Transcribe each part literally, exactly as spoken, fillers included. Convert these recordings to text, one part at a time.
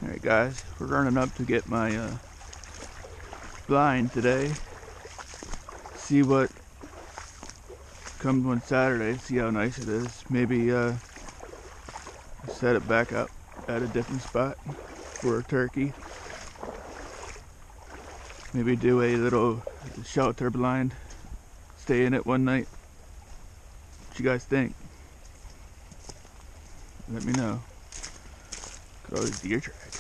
Alright guys, we're running up to get my uh, blind today. See what comes on Saturday, see how nice it is. Maybe uh, set it back up at a different spot for a turkey. Maybe do a little shelter blind, stay in it one night. What you guys think? Let me know. Look at all these deer tracks.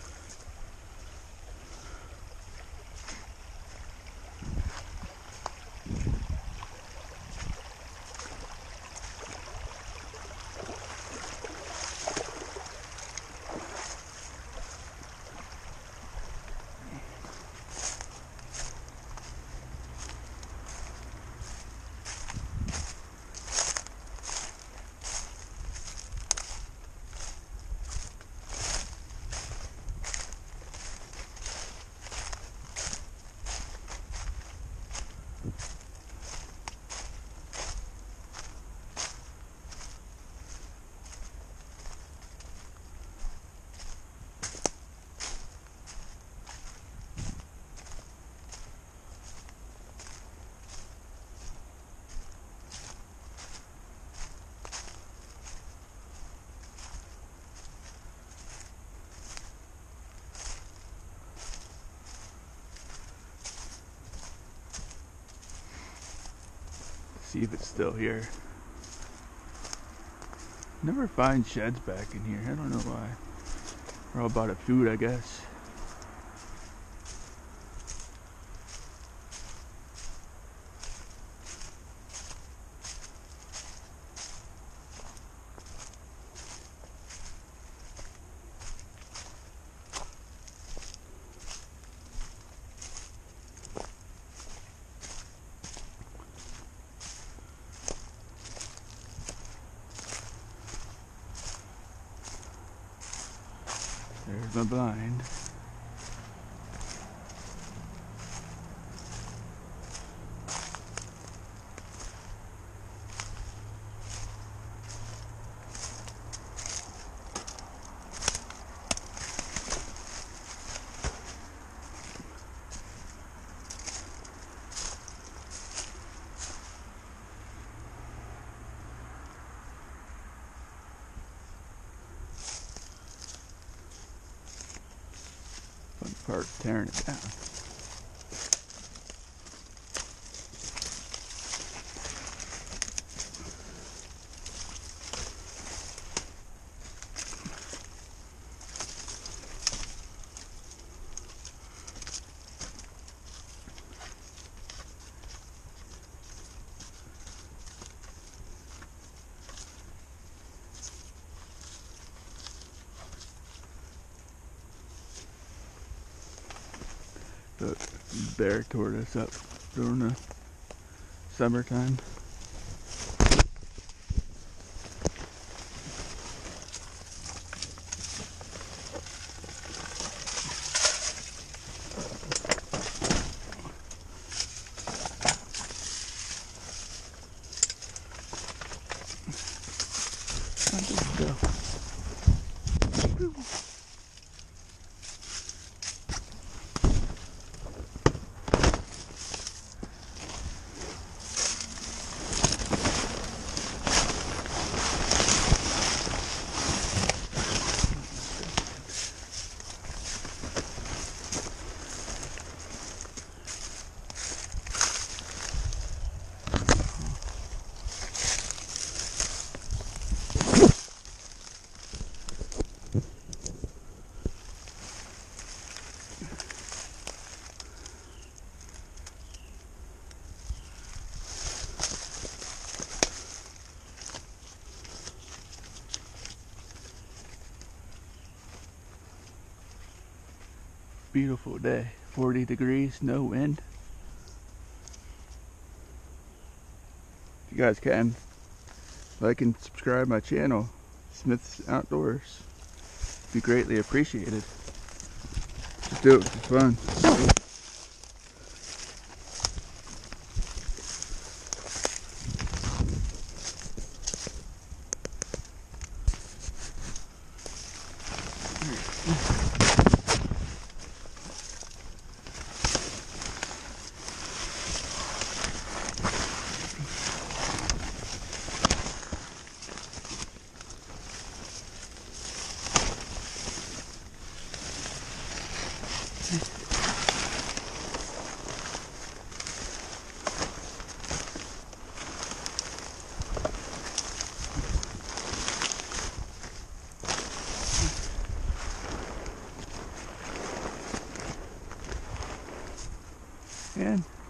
See if it's still here. Never find sheds back in here. I don't know why. We're all out of food, I guess. There's my blind. Fun part, tearing it down. The bear tore this up during the summertime. How'd this go? Beautiful day, forty degrees, no wind. If you guys can, like and subscribe my channel, Smith's Outdoors. It'd be greatly appreciated. Just do it for fun. All right.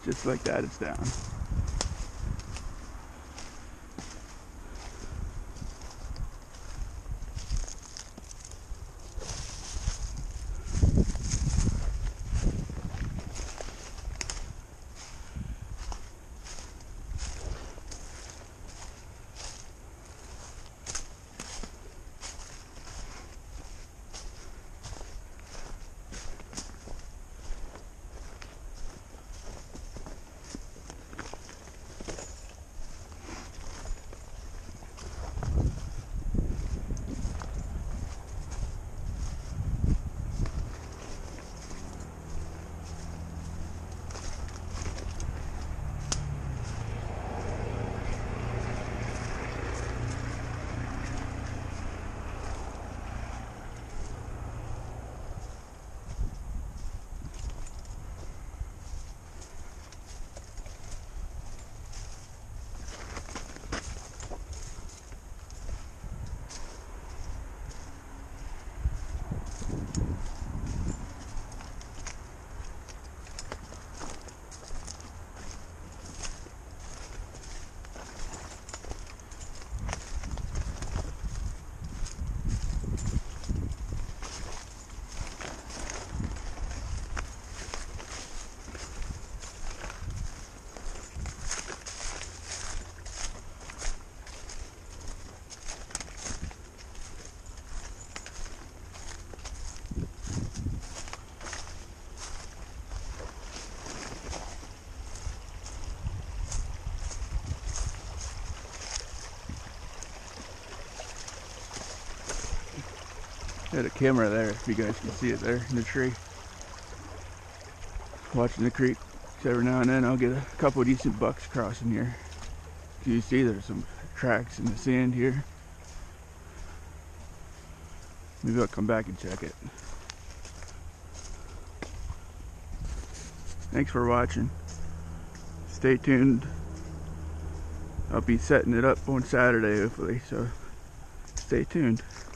Just like that, it's down. Got a camera there, if you guys can see it there in the tree. Watching the creek. So every now and then I'll get a couple of decent bucks crossing here. You see there's some tracks in the sand here. Maybe I'll come back and check it. Thanks for watching. Stay tuned. I'll be setting it up on Saturday hopefully, so stay tuned.